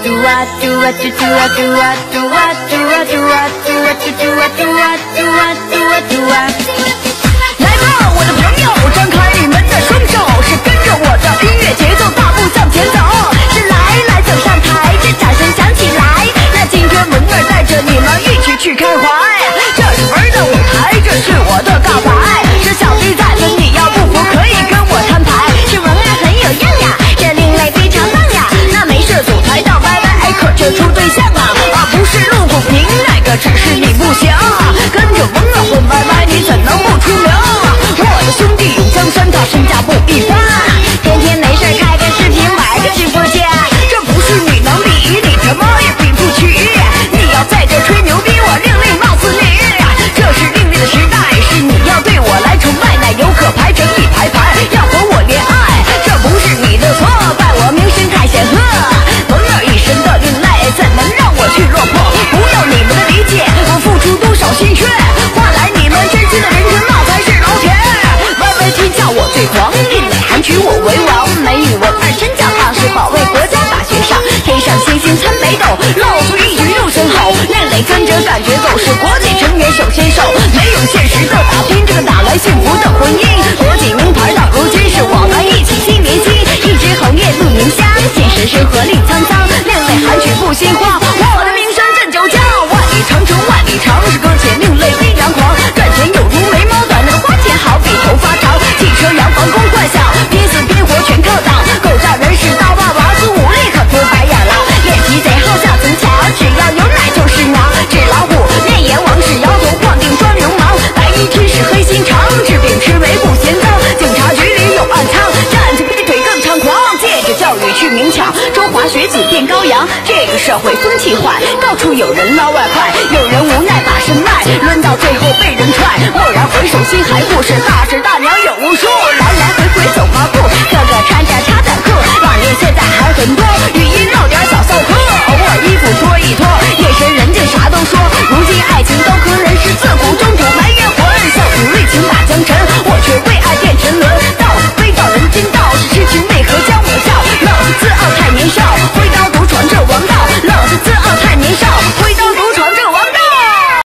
吧，我的朋友，张开你们的双手，是跟着我的音乐节奏大步向前走，是来走上台，这掌声响起来，那今天文儿带着你们一起去开怀，这是文儿的舞台，这是我的告白，是小弟在此，你要不服可以跟我摊牌，是文儿很有样呀，这另类非常棒呀，那没事组台到拜拜，可这出对象啊，不是路不平，那个只是你不行，跟着文儿混拜拜，你怎能不出名？我的兄弟永江山，他身价不一般，天天没事开个视频玩个直播间，这不是你能比，你他妈也比不起，你要在这吹牛逼，我另类貌似你，这是另类的时代，是你要对我来崇拜，奶油可排成一排排，要和我恋爱，这不是你的错，怪我名声太显赫，文儿一身的另类，怎能让我去落魄？不要你们的理解，我付出多少心血，换来你们真心的人称，那才是老铁。歪天叫我最狂，另类韩举我为王，美女文儿真叫烫，是保卫国家大学上，天上星星参北斗，露出一举肉身好，另类跟着感觉走，是国际成员手牵手，没有现实的打拼，这个哪来幸福的婚姻？国际名牌到如今是我们一起心连心，一枝红叶露凝香，现实是鹤立苍苍，另类韩曲不心慌，我的名声震九江，万里长城万里长，是搁浅另类非常狂，赚钱有如眉毛短，那个花钱好比头发长，汽车洋房公幻想，拼死拼活全靠党，狗仗人势刀霸王，苏武力可丢白眼狼，练习贼好下层墙，只要有奶就是娘，纸老虎面阎王是摇头晃腚装流氓，白衣天使黑心肠，治病吃为不嫌脏，警察局里有暗仓，站起劈腿更猖狂，借着教育去明抢，中华学子变羔羊，这个社会风气坏，到处有人捞外快，有人无奈把身卖，轮到最后被人踹，蓦然回首心还护，是大是大。